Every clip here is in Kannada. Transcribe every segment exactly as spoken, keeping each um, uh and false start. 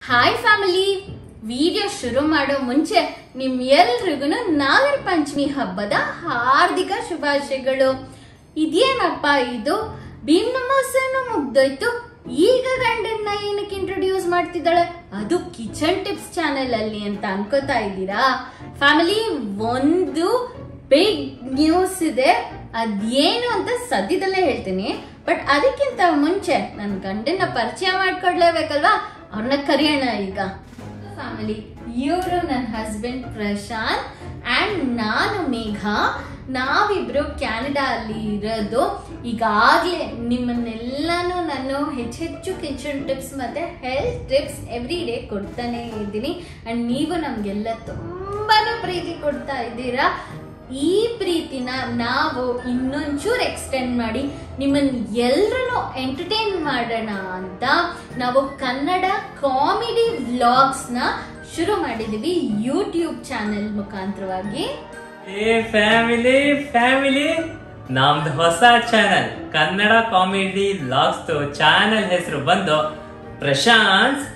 ಹಾಯ್ ಫ್ಯಾಮಿಲಿ, ವಿಡಿಯೋ ಶುರು ಮಾಡೋ ಮುಂಚೆ ನಿಮ್ಮೆಲ್ರಿಗೂ ನಾಗರ ಪಂಚಮಿ ಹಬ್ಬದ ಹಾರ್ದಿಕ ಶುಭಾಶಯಗಳು. ಇದೇನಪ್ಪ ಇದು, ಭೀಮ್ ನಮೋಸನು ಮುಗ್ದೋಯ್ತು, ಈಗ ಗಂಡನ್ನ ಏನಕ್ಕೆ ಇಂಟ್ರೊಡ್ಯೂಸ್ ಮಾಡ್ತಿದ್ದಾಳೆ, ಅದು ಕಿಚನ್ ಟಿಪ್ಸ್ ಚಾನೆಲ್ ಅಲ್ಲಿ ಅಂತ ಅನ್ಕೋತಾ ಇದ್ದೀರಾ ಫ್ಯಾಮಿಲಿ? ಒಂದು ಬಿಗ್ ನ್ಯೂಸ್ ಇದೆ, ಅದೇನು ಅಂತ ಸದ್ಯದಲ್ಲೇ ಹೇಳ್ತೀನಿ. ಬಟ್ ಅದಕ್ಕಿಂತ ಮುಂಚೆ ನನ್ನ ಗಂಡನ್ನ ಪರಿಚಯ ಮಾಡ್ಕೊಡ್ಲೇಬೇಕಲ್ವಾ, ಅವ್ರನ್ನ ಕರೆಯೋಣ ಈಗ. ಫ್ಯಾಮಿಲಿ, ಇವರು ನನ್ನ ಹಸ್ಬೆಂಡ್ ಪ್ರಶಾಂತ್ ಅಂಡ್ ನಾನು ಮೇಘ. ನಾವಿಬ್ರು ಕ್ಯಾನಡಾ ಅಲ್ಲಿ ಇರೋದು. ಈಗಾಗಲೇ ನಿಮ್ಮನ್ನೆಲ್ಲಾನು ನಾನು ಹೆಚ್ಚು ಹೆಚ್ಚು ಕಿಚನ್ ಟಿಪ್ಸ್ ಮತ್ತೆ ಹೆಲ್ತ್ ಟಿಪ್ಸ್ ಎವ್ರಿ ಡೇ ಕೊಡ್ತಾನೆ ಇದ್ದೀನಿ. ಅಂಡ್ ನೀವು ನಮ್ಗೆಲ್ಲ ತುಂಬಾನು ಪ್ರೀತಿ ಕೊಡ್ತಾ ಇದ್ದೀರಾ. ಈ ಪ್ರೀತಿನ ನಾವು ಇನ್ನೊಂಚೂರು ಎಕ್ಸ್ಟೆಂಡ್ ಮಾಡಿ ನಿಮ್ಮನ್ನ ಎಲ್ಲರನ್ನು ಎಂಟರ್ಟೈನ್ ಮಾಡೋಣ ಅಂತ ನಾವು ಕನ್ನಡ ಕಾಮಿಡಿ ವ್ಲಾಗ್ಸ್ ನ ಶುರು ಮಾಡಿದೀವಿ ಯೂಟ್ಯೂಬ್ ಚಾನೆಲ್ ಮುಖಾಂತರವಾಗಿ. ಏ ಫ್ಯಾಮಿಲಿ ಫ್ಯಾಮಿಲಿ ನಮ್ದು ಹೊಸ channel Kannada comedy vlogs channel ಹೆಸರು ಬಂದು ಪ್ರಶಾಂತ್.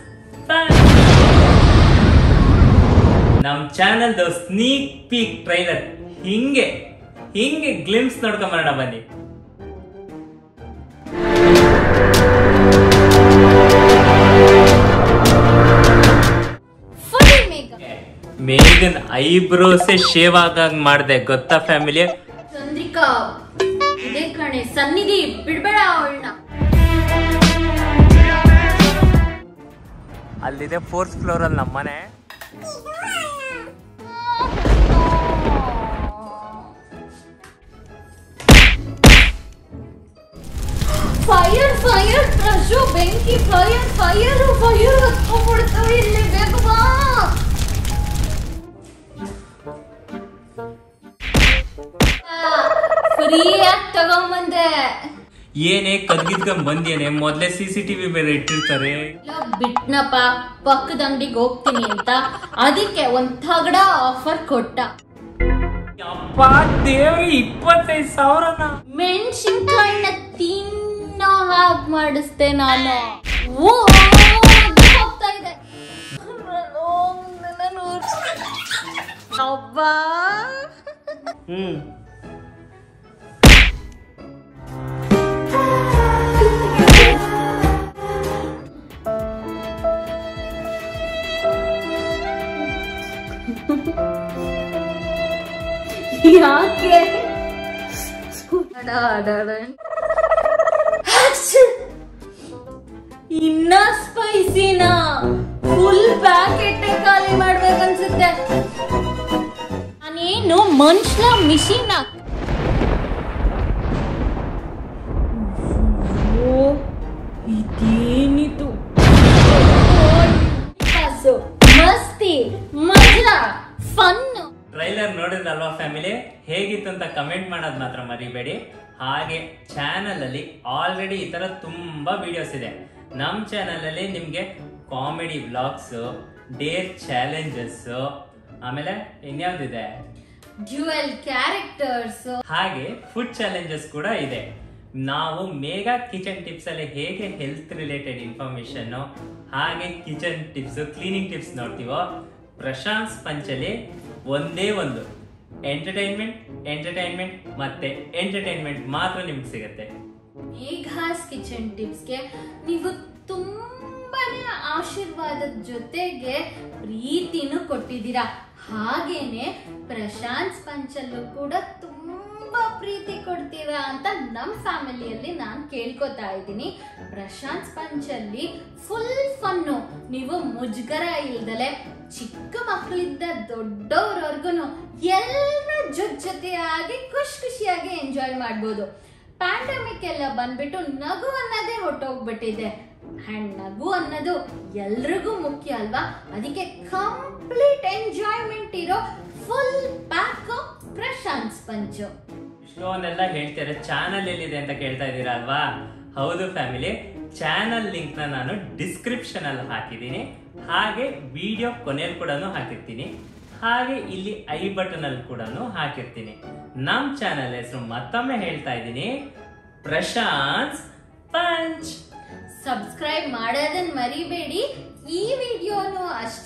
ನಮ್ ಚಾನೆಲ್ ಸ್ನೀಕ್ ಪೀಕ್ ಟ್ರೈಲರ್ ಹಿಂಗೆ ಹಿಂಗೆ ಗ್ಲಿಮ್ಸ್ ನೋಡ್ಕೊಂಡ್ ಬರೋಣ ಬನ್ನಿ. ಮೇಘನ್ ಐಬ್ರೋಸೆ ಶೇವ್ ಆಗಾಗ ಮಾಡ್ದೆ ಗೊತ್ತಾ ಫ್ಯಾಮಿಲಿ? ಚಂದ್ರಿಕಾ ಇದೇ ಕಣೆ, ಸನ್ನಿಧಿ ಬಿಡ್ಬೇಡ ಅವಳನ್ನ. ಅಲ್ಲಿದೆ ಫೋರ್ತ್ ಫ್ಲೋರ್ ಅಲ್ಲಿ ನಮ್ಮನೆ. ಫೈರ್ ಫೈರ್ ಪ್ರಶು, ಬೆಂಕಿ, ಫೈರ್ ಫೈರ್ ಫೈರ್ ಹತ್ಕೊಂಡ್ಬಿಡ್ತಾವೆ ಇಲ್ಲಿ, ಬೇಗ ಬಾ. ಫ್ರೀಯಾಗಿ ತಗೊಂಬಂದೆ. ಏನೇ ಕದ್ಗಿದ್ಕೊಂಡ್ ಬಂದೇನೆ, ಮೊದ್ಲೇ ಸಿ ಸಿ ಟಿವಿ ಬೇರೆ ಇಟ್ಟಿರ್ತಾರೆ. ಬಿಟ್ನಪ್ಪ, ಪಕ್ಕದ ಅಂಗಡಿಗೆ ಹೋಗ್ತೀನಿ ಅಂತ, ಅದಕ್ಕೆ ಒಂದ್ ತಗಡ ಆಫರ್ ಕೊಟ್ಟ. ಅಪ್ಪ ದೇವ್ರಿ, ಇಪ್ಪತ್ತೈದು ಸಾವಿರನ ಮೆಣಸಿನ್ಕಾಯಿನ ತಿನ್ನೋ ಹಾಗೆ ಮಾಡಿಸ್ದೆ ನಾನು. ಹೋಗ್ತಾ ಇದೆ ಅಬ್ಬಾ. ಹ್ಮ್ ಯಾಕೆ ಇನ್ನ ಸ್ಪೈಸಿನ ಫುಲ್ ಪ್ಯಾಕೆಟ್ ಖಾಲಿ ಮಾಡ್ಬೇಕನ್ಸುತ್ತೆ. ನಾನೇನು ಮನುಷ್ಯ ಮಿಷಿನ್. ಇದೇನಿದು ಮಸ್ತಿ ಮಜಾ ಫನ್. ಟ್ರೈಲರ್ ನೋಡಿದ್ರಲ್ವಾ ಫ್ಯಾಮಿಲಿ? ಹೇಗಿತ್ತು ಅಂತ ಕಮೆಂಟ್ ಮಾಡೋದ್ ಮಾತ್ರ ಮರಿಬೇಡಿ. ಹಾಗೆ ಚಾನಲ್ ಅಲ್ಲಿ ಆಲ್ರೆಡಿ ಈ ತರ ತುಂಬಾ ವಿಡಿಯೋಸ್ ಇದೆ. ನಮ್ ಚಾನಲ್ ಅಲ್ಲಿ ನಿಮ್ಗೆ ಕಾಮಿಡಿ ವ್ಲಾಗ್ಸ್, ಡೇರ್ ಚಾಲೆಂಜಸ್, ಆಮೇಲೆ ಇನ್ಯಾವ್ದಿದೆ, ಡ್ಯುಯಲ್ ಕ್ಯಾರೆಕ್ಟರ್ಸ್, ಹಾಗೆ ಫುಡ್ ಚಾಲೆಂಜಸ್ ಕೂಡ ಇದೆ. ನಾವು ಮೇಘಾ ಕಿಚನ್ ಟಿಪ್ಸ್ ಅಲ್ಲಿ ಹೇಗೆ ಹೆಲ್ತ್ ರಿಲೇಟೆಡ್ ಇನ್ಫಾರ್ಮೇಶನ್ ಹಾಗೆ ಕಿಚನ್ ಟಿಪ್ಸ್, ಕ್ಲೀನಿಂಗ್ ಟಿಪ್ಸ್ ನೋಡ್ತೀವೋ, ಪ್ರಶಾಂತ್ ಪಂಚಲಿ ಒಂದೇ ಒಂದು ಎಂಟರ್ಟೈನ್ಮೆಂಟ್ ಎಂಟರ್ಟೈನ್ಮೆಂಟ್ ಮತ್ತೆ ಎಂಟರ್ಟೈನ್ಮೆಂಟ್ ಮಾತ್ರ ನಿಮ್ಗೆ ಸಿಗುತ್ತೆ. ಮೇಘಾಸ್ ಕಿಚನ್ ಟಿಪ್ಸ್ಗೆ ನೀವು ತುಂಬಾನೇ ಆಶೀರ್ವಾದದ ಜೊತೆಗೆ ಪ್ರೀತಿನೂ ಕೊಟ್ಟಿದ್ದೀರಾ. ಹಾಗೇನೆ ಪ್ರಶಾಂತ್ ಪಂಚಲ್ಲೂ ಕೂಡ ತುಂಬಾ ಪ್ರೀತಿ ಕೊಡ್ತೀರಾ ಅಂತ ನಮ್ಮ ಫ್ಯಾಮಿಲಿಯಲ್ಲಿ ನಾನು ಕೇಳ್ಕೊತಾ ಇದ್ದೀನಿ. ಪ್ರಶಾಂತ್ ಪಂಚಲ್ಲಿ ಫುಲ್ ಫನ್ನು, ನೀವು ಮುಜುಗರ ಇಲ್ದಲೆ ಚಿಕ್ಕ ಮಕ್ಕಳಿಂದ ದೊಡ್ಡವ್ರವರ್ಗು ಎಲ್ಲ ಜೊತೆ ಜೊತೆಯಾಗಿ ಖುಷಿ ಖುಷಿಯಾಗಿ ಎಂಜಾಯ್ ಮಾಡ್ಬೋದು. ಪ್ಯಾಂಡಮಿಕ್ ಎಲ್ಲ ಬಂದ್ಬಿಟ್ಟು ನಗು ಅನ್ನೋದೇ ಹೊಟ್ಟೋಗ್ಬಿಟ್ಟಿದೆ. ಅಂಡ್ ನಗು ಅನ್ನೋದು ಎಲ್ರಿಗೂ ಮುಖ್ಯ ಅಲ್ವಾ? ಅದಕ್ಕೆ ಕಂಪ್ಲೀಟ್ ಎಂಜಾಯ್ಮೆಂಟ್ ಇರೋ ಫುಲ್ ಪ್ಯಾಕ್ ಪ್ರಶಾಂತ್ ಪಂಚ್. ಇಷ್ಟೊಂದೆಲ್ಲ ಹೇಳ್ತಾರೆ, ಚಾನಲ್ ಎಲ್ಲಿದೆ ಅಂತ ಕೇಳ್ತಾ ಇದ್ದೀರಾ ಅಲ್ವಾ? ಹೌದು ಫ್ಯಾಮಿಲಿ, ಚಾನಲ್ ಲಿಂಕ್ ನ ನಾನು ಡಿಸ್ಕ್ರಿಪ್ಷನ್ ಅಲ್ಲಿ ಹಾಕಿದ್ದೀನಿ. ಹಾಗೆ ವಿಡಿಯೋ ಕೊನೆಯಲ್ಲಿ ಕೂಡ ಹಾಕಿರ್ತೀನಿ. ಹಾಗೆ ಇಲ್ಲಿ ಐ ಬಟನ್ ಅಲ್ಲಿ ಕೂಡ ಹಾಕಿರ್ತೀನಿ. ನಮ್ ಚಾನಲ್ ಹೆಸರು ಮತ್ತೊಮ್ಮೆ ಹೇಳ್ತಾ ಇದ್ದೀನಿ, ಪ್ರಶಾಂತ್ ಪಂಚ್. ಸಬ್ಸ್ಕ್ರೈಬ್ ಮಾಡೋದನ್ನ ಮರಿಬೇಡಿ. ಈ ವಿಡಿಯೋ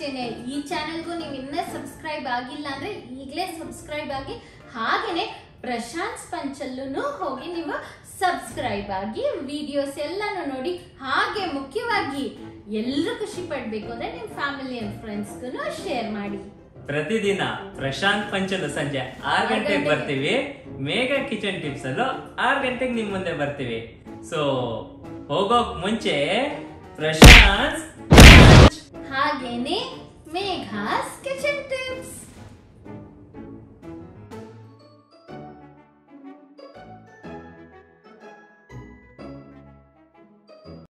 ಅಷ್ಟೇನೆ ಈ ಚಾನೆಲ್ಗೂ ನೀವು ಇನ್ನೂ ಸಬ್ಸ್ಕ್ರೈಬ್ ಆಗಿಲ್ಲ ಅಂದ್ರೆ ಈಗಲೇ ಸಬ್ಸ್ಕ್ರೈಬ್ ಆಗಿ, ಹಾಗೇನೆ ಪ್ರಶಾಂತ್ ಪಂಚಲ್ಲೂ ಹೋಗಿ ನೀವು ಸಬ್ಸ್ಕ್ರೈಬ್ ಆಗಿ ವಿಡಿಯೋಸ್ ಎಲ್ಲಾನು ನೋಡಿ. ಹಾಗೆ ಮುಖ್ಯವಾಗಿ ಎಲ್ಲರೂ ಖುಷಿ ಪಡ್ಬೇಕು ಅಂದ್ರೆ ನಿಮ್ ಫ್ಯಾಮಿಲಿ ಅಂಡ್ ಫ್ರೆಂಡ್ಸ್ಗೂ ಶೇರ್ ಮಾಡಿ. ಪ್ರತಿದಿನ ಪ್ರಶಾಂತ್ ಪಂಚಲು ಸಂಜೆ ಆರು ಗಂಟೆಗೆ ಬರ್ತೀವಿ. ಮೇಘಾ ಕಿಚನ್ ಟಿಪ್ಸ್ ಅಲ್ಲೂ ಆರು ಗಂಟೆಗೆ ನಿಮ್ ಮುಂದೆ ಬರ್ತೀವಿ. ಸೊ ಹೋಗೋಕ್ ಮುಂಚೆ ಪ್ರಶಾಂತ್ ಹಾಗೇನೆ ಮೇಘಾಸ್ ಕಿಚನ್ ಟಿಪ್ಸ್